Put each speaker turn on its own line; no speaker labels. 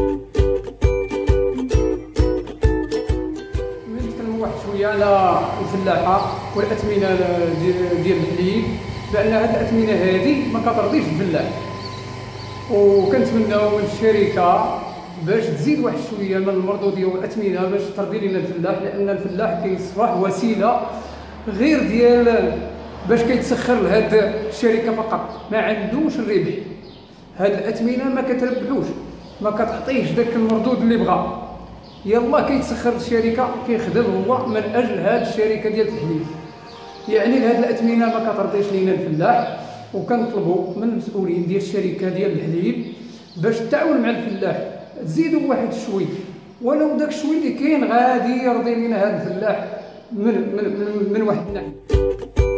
نتكلموا واحد شويه على الفلاحه والاثمنه ديال الحليب، بان هذه الاثمنه هذه ما كترضيش الفلاح، وكنتمناو من الشركه باش تزيد واحد شويه من المردوديه والاثمنه باش ترضي لنا الفلاح، لان الفلاح كيصبح وسيله غير ديال باش كيتسخر لهاد الشركه فقط، ما عندوش الربح. هاد الاثمنه ما كتربحوش، ما كتعطيهش داك المردود اللي بغا، يلا كيتسخر الشركه كيخدم هو من اجل هاد الشركه ديال التحليل. يعني هاد الاثمنه ما كترضيش لينا الفلاح، وكنطلبوا من المسؤولين ديال الشركه ديال الحليب باش تعاون مع الفلاح، تزيدوا واحد شوي، ولو داك الشوي اللي كاين غادي يرضي لينا هاد الفلاح من واحد الناحيه.